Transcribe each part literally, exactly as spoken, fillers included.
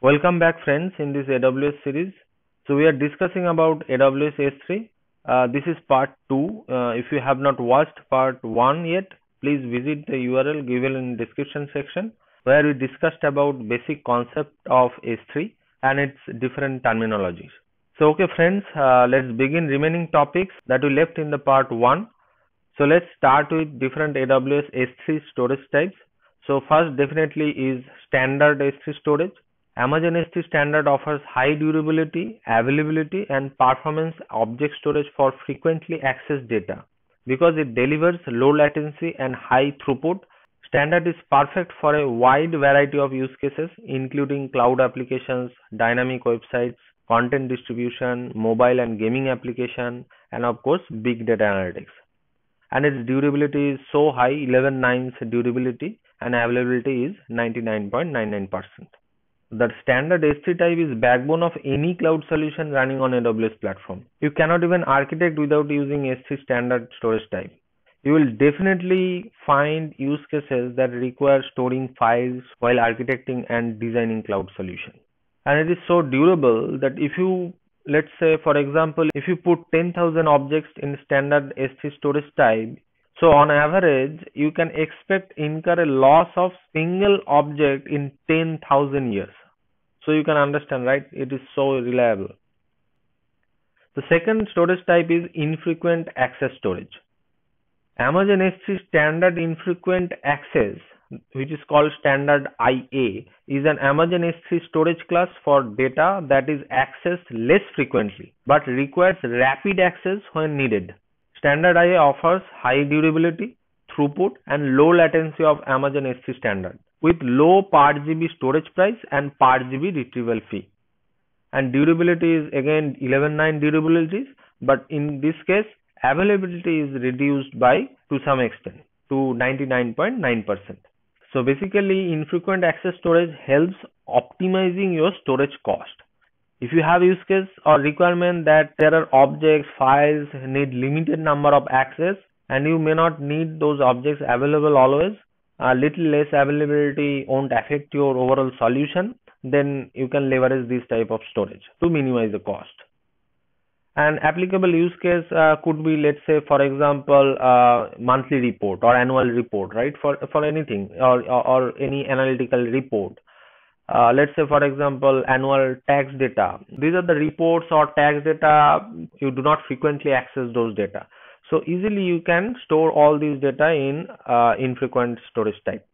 Welcome back friends in this A W S series. So we are discussing about A W S S three. Uh, this is part two. Uh, if you have not watched part one yet, please visit the U R L given in description section where we discussed about basic concept of S three and its different terminologies. So okay friends, uh, let's begin remaining topics that we left in the part one. So let's start with different A W S S three storage types. So first definitely is standard S three storage. Amazon S three standard offers high durability, availability and performance object storage for frequently accessed data. Because it delivers low latency and high throughput, standard is perfect for a wide variety of use cases including cloud applications, dynamic websites, content distribution, mobile and gaming application, and of course big data analytics. And its durability is so high, eleven nines durability, and availability is ninety-nine point nine nine percent. The standard S three type is backbone of any cloud solution running on A W S platform. You cannot even architect without using S three standard storage type. You will definitely find use cases that require storing files while architecting and designing cloud solution. And it is so durable that if you, let's say for example, if you put ten thousand objects in standard S three storage type, so on average, you can expect incur a loss of single object in ten thousand years. So you can understand, right? It is so reliable. The second storage type is infrequent access storage. Amazon S three standard infrequent access, which is called standard I A, is an Amazon S three storage class for data that is accessed less frequently, but requires rapid access when needed. Standard I A offers high durability, throughput, and low latency of Amazon S three standard, with low per G B storage price and per G B retrieval fee. And durability is again eleven nine durabilities, but in this case, availability is reduced by to some extent to ninety-nine point nine percent. So basically, infrequent access storage helps optimizing your storage cost. If you have use case or requirement that there are objects, files need limited number of access and you may not need those objects available always, a little less availability won't affect your overall solution, then you can leverage this type of storage to minimize the cost. An applicable use case uh, could be, let's say for example, uh, monthly report or annual report, right? For for anything or or, or any analytical report. Uh, let's say for example annual tax data. These are the reports or tax data, you do not frequently access those data. So easily you can store all these data in uh, infrequent storage type.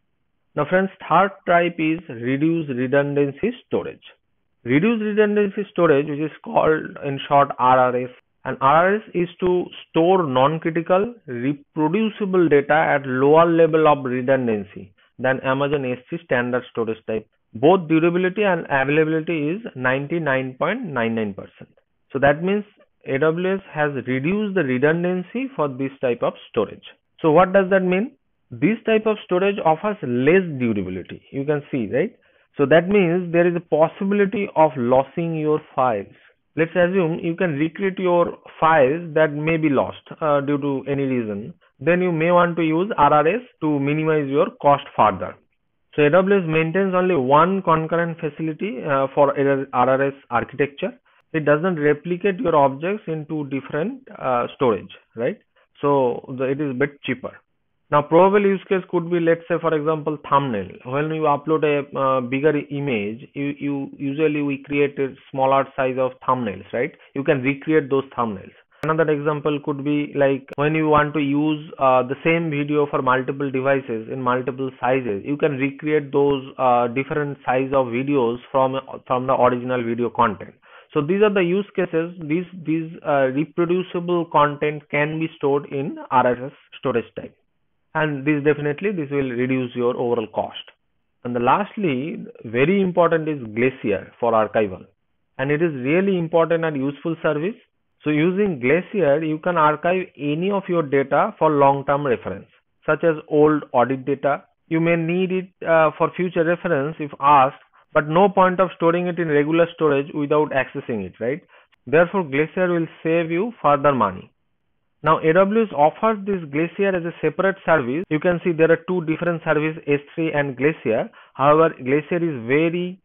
Now friends, third type is reduced redundancy storage. Reduced redundancy storage, which is called in short R R S. And R R S is to store non-critical reproducible data at lower level of redundancy than Amazon S three standard storage type. Both durability and availability is ninety-nine point nine nine percent. So that means A W S has reduced the redundancy for this type of storage. So what does that mean? This type of storage offers less durability. You can see, right? So that means there is a possibility of losing your files. Let's assume you can recreate your files that may be lost uh, due to any reason. Then you may want to use R R S to minimize your cost further. So A W S maintains only one concurrent facility uh, for R R S architecture. It doesn't replicate your objects into different uh, storage, right? So the, it is a bit cheaper. Now probable use case could be, let's say for example, thumbnail. When you upload a uh, bigger image, you, you usually we create a smaller size of thumbnails, right? You can recreate those thumbnails. Another example could be like when you want to use uh, the same video for multiple devices in multiple sizes, you can recreate those uh, different size of videos from from the original video content. So these are the use cases. These these uh, reproducible content can be stored in R R S storage type, and this definitely this will reduce your overall cost. And the lastly, very important is Glacier for archival, and it is really important and useful service. So using Glacier, you can archive any of your data for long-term reference, such as old audit data. You may need it uh, for future reference if asked, but no point of storing it in regular storage without accessing it, right? Therefore, Glacier will save you further money. Now A W S offers this Glacier as a separate service. You can see there are two different services, S three and Glacier. However, Glacier is very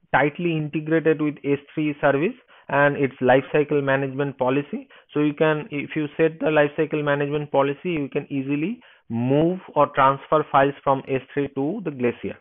tightly integrated with S three service and its lifecycle management policy. So you can, if you set the lifecycle management policy, you can easily move or transfer files from S three to the Glacier.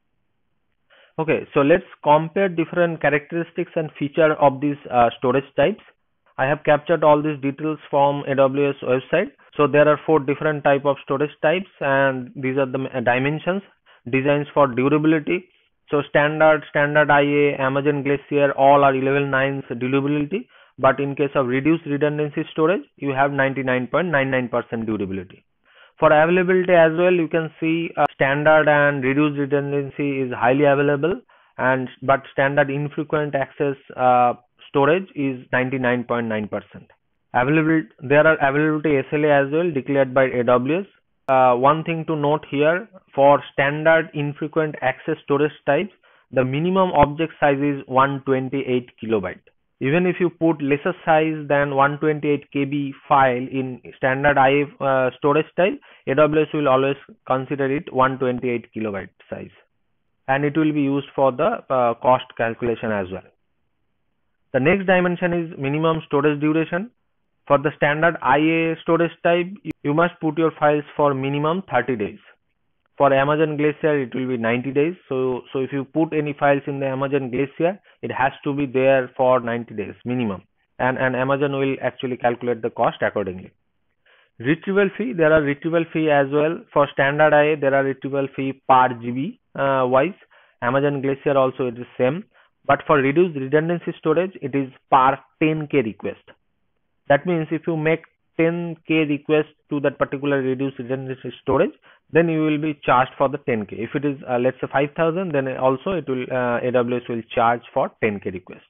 Okay, so let's compare different characteristics and feature of these uh, storage types. I have captured all these details from A W S website. So there are four different type of storage types, and these are the dimensions. Designs for durability. So standard, standard I A, Amazon Glacier, all are eleven nines durability. But in case of reduced redundancy storage, you have ninety-nine point nine nine percent durability. For availability as well, you can see uh, standard and reduced redundancy is highly available, and but standard infrequent access uh, storage is ninety-nine point nine percent. Availability, there are availability S L A as well declared by A W S. Uh, one thing to note here, for standard infrequent access storage types, the minimum object size is one hundred twenty-eight kilobyte. Even if you put lesser size than one hundred twenty-eight K B file in standard I A uh, storage type, A W S will always consider it one hundred twenty-eight kilobyte size, and it will be used for the uh, cost calculation as well. The next dimension is minimum storage duration. For the standard I A storage type, you must put your files for minimum thirty days. For Amazon Glacier, it will be ninety days. So, so if you put any files in the Amazon Glacier, it has to be there for ninety days minimum. And, and Amazon will actually calculate the cost accordingly. Retrieval fee, there are retrieval fee as well. For standard I A, there are retrieval fee per G B uh, wise. Amazon Glacier also it is same. But for reduced redundancy storage, it is per ten K request. That means if you make ten K request to that particular reduced redundancy storage, then you will be charged for the ten K. If it is uh, let's say five thousand, then also it will uh, A W S will charge for ten K request.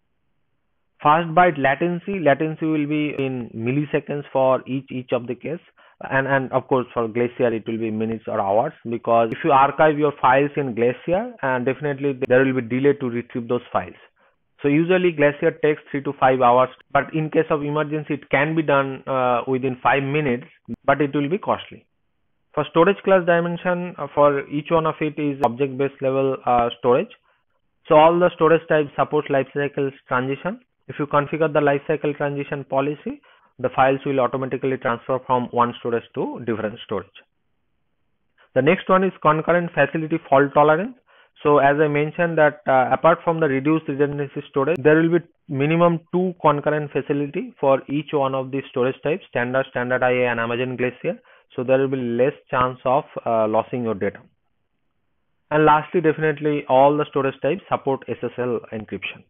Fast byte latency, latency will be in milliseconds for each each of the case, and and of course for Glacier it will be minutes or hours, because if you archive your files in Glacier, and definitely there will be delay to retrieve those files. So usually Glacier takes three to five hours, but in case of emergency, it can be done uh, within five minutes, but it will be costly. For storage class dimension, uh, for each one of it is object-based level uh, storage. So all the storage types support lifecycle transition. If you configure the lifecycle transition policy, the files will automatically transfer from one storage to different storage. The next one is concurrent facility fault tolerance. So as I mentioned that uh, apart from the reduced redundancy storage, there will be minimum two concurrent facility for each one of these storage types, standard, standard I A and Amazon Glacier. So there will be less chance of uh, losing your data. And lastly, definitely all the storage types support S S L encryption.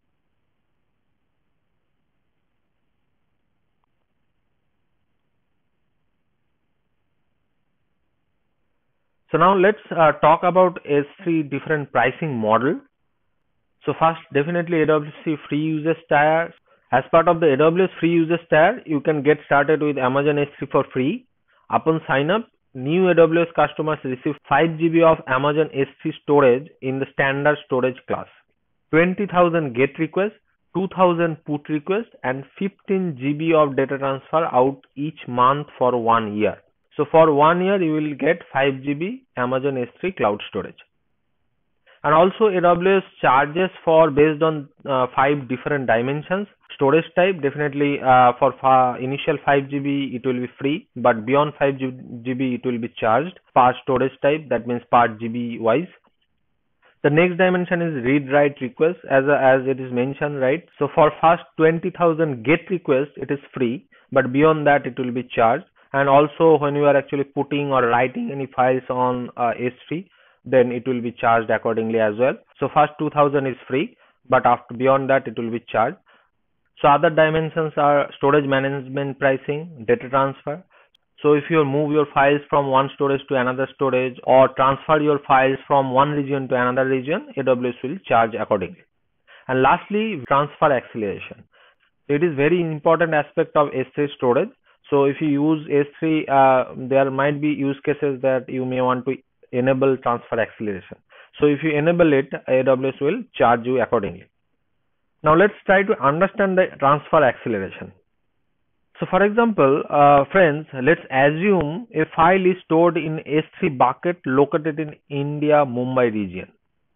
So now let's uh, talk about S three different pricing model. So first, definitely A W S free users tier. As part of the A W S free users tier, you can get started with Amazon S three for free. Upon sign up, new A W S customers receive five G B of Amazon S three storage in the standard storage class, twenty thousand GET requests, two thousand PUT requests, and fifteen G B of data transfer out each month for one year. So for one year, you will get five G B Amazon S three cloud storage. And also A W S charges for based on uh, five different dimensions. Storage type, definitely uh, for fa initial five G B it will be free, but beyond five G B it will be charged per storage type, that means per G B wise. The next dimension is read write request, as a, as it is mentioned, right? So for first twenty thousand GET request it is free, but beyond that it will be charged. And also when you are actually putting or writing any files on uh, S three, then it will be charged accordingly as well. So first two thousand is free, but after beyond that it will be charged. So other dimensions are storage management pricing, data transfer. So if you move your files from one storage to another storage, or transfer your files from one region to another region, A W S will charge accordingly. And lastly, transfer acceleration. It is very important aspect of S three storage. So if you use S three, uh, there might be use cases that you may want to enable transfer acceleration. So if you enable it, A W S will charge you accordingly. Now let's try to understand the transfer acceleration. So for example, uh, friends, let's assume a file is stored in S three bucket located in India, Mumbai region.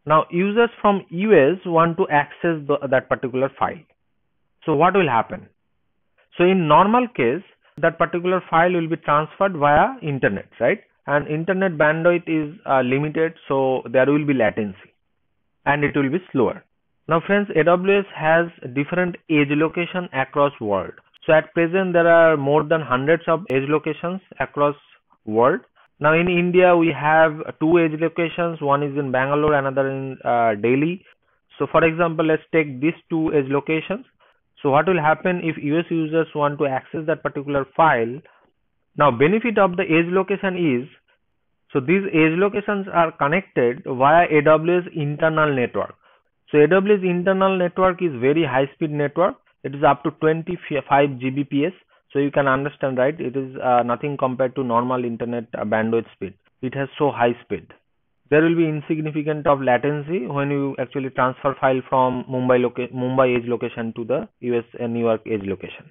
Now users from U S want to access the, that particular file. So what will happen? So in normal case, that particular file will be transferred via internet, right? And internet bandwidth is uh, limited, so there will be latency and it will be slower. Now friends, A W S has different edge location across world. So at present there are more than hundreds of edge locations across world. Now in India we have two edge locations, one is in Bangalore, another in uh, Delhi. So for example, let's take these two edge locations. So what will happen if U S users want to access that particular file? Now benefit of the edge location is, so these edge locations are connected via A W S internal network. So A W S internal network is very high speed network. It is up to twenty-five gigabits per second. So you can understand, right? It is uh, nothing compared to normal internet uh, bandwidth speed. It has so high speed. There will be insignificant of latency when you actually transfer file from Mumbai loca Mumbai edge location to the U S and New York edge location.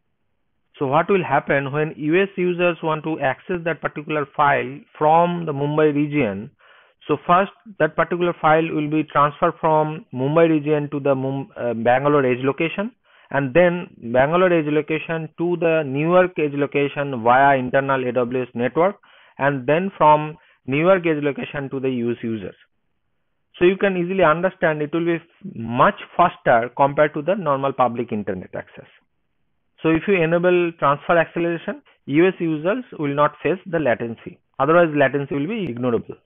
So what will happen when U S users want to access that particular file from the Mumbai region? So first that particular file will be transferred from Mumbai region to the Mum uh, Bangalore edge location, and then Bangalore edge location to the New York edge location via internal A W S network, and then from New York edge location to the U S users. So you can easily understand it will be much faster compared to the normal public internet access. So if you enable transfer acceleration, U S users will not face the latency. Otherwise latency will be ignorable.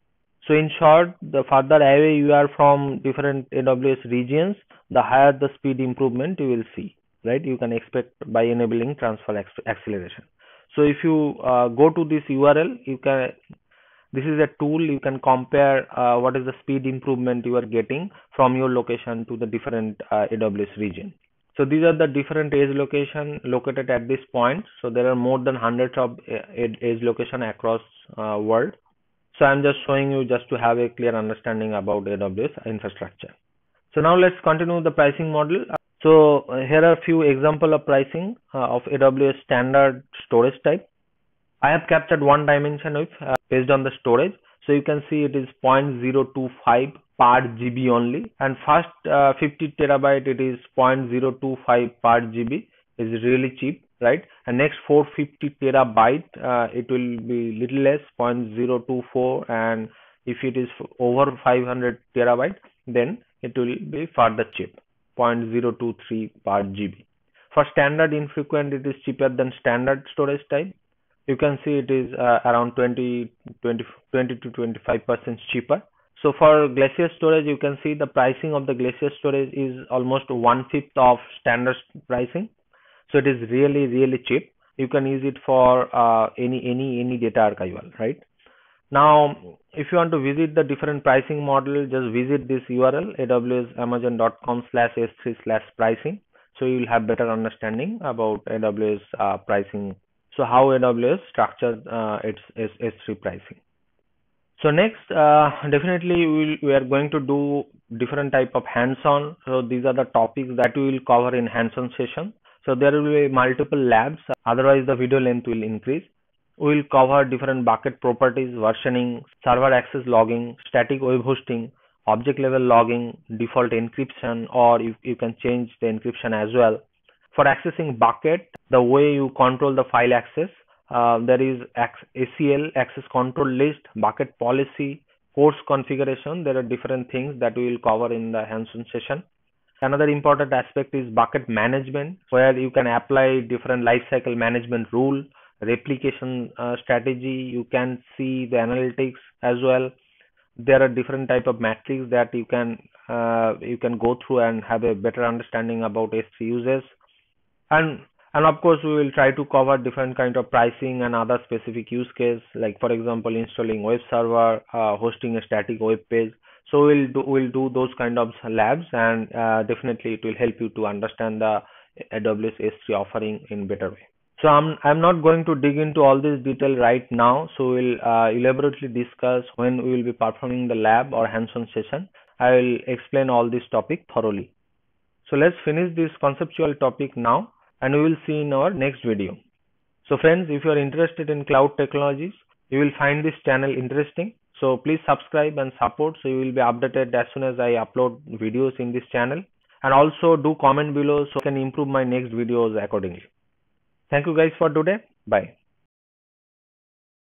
So in short, the further away you are from different A W S regions, the higher the speed improvement you will see, right? You can expect by enabling transfer acceleration. So if you uh, go to this U R L, you can, this is a tool, you can compare uh, what is the speed improvement you are getting from your location to the different uh, A W S region. So these are the different edge location located at this point. So there are more than hundreds of edge location across uh, world. So I'm just showing you just to have a clear understanding about A W S infrastructure. So now let's continue the pricing model. So uh, here are a few example of pricing uh, of A W S standard storage type. I have captured one dimension of uh, based on the storage. So you can see it is zero point zero two five per G B only, and first uh, fifty terabyte it is zero point zero two five per G B, is really cheap, right? And next four hundred fifty terabyte uh, it will be little less, zero point zero two four, and if it is over five hundred terabyte then it will be further cheap, zero point zero two three per G B. For standard infrequent it is cheaper than standard storage type. You can see it is uh, around twenty, twenty, twenty to twenty-five percent cheaper. So for Glacier storage, you can see the pricing of the Glacier storage is almost one fifth of standard pricing. So it is really, really cheap. You can use it for uh, any, any, any data archival, right? Now, if you want to visit the different pricing model, just visit this U R L, A W S amazon dot com slash S three slash pricing. So you will have better understanding about A W S uh, pricing. So how A W S structured uh, its S three pricing. So next, uh, definitely we, will, we are going to do different type of hands-on. So these are the topics that we will cover in hands-on session. So there will be multiple labs, otherwise the video length will increase. We will cover different bucket properties, versioning, server access logging, static web hosting, object level logging, default encryption, or you, you can change the encryption as well. For accessing bucket, the way you control the file access, uh, there is A C L, access control list, bucket policy, course configuration. There are different things that we will cover in the hands-on session. Another important aspect is bucket management, where you can apply different lifecycle management rule, replication uh, strategy. You can see the analytics as well. There are different type of metrics that you can uh, you can go through and have a better understanding about S three uses. And and of course we will try to cover different kind of pricing and other specific use case, like for example installing web server, uh, hosting a static web page. So we'll do we'll do those kind of labs, and uh, definitely it will help you to understand the A W S S three offering in better way. So I'm I'm not going to dig into all this detail right now. So we'll uh, elaborately discuss when we will be performing the lab or hands-on session. I will explain all this topic thoroughly. So let's finish this conceptual topic now, and we will see in our next video. So friends, if you are interested in cloud technologies, you will find this channel interesting. So please subscribe and support so you will be updated as soon as I upload videos in this channel. And also do comment below so I can improve my next videos accordingly. Thank you guys for today. Bye.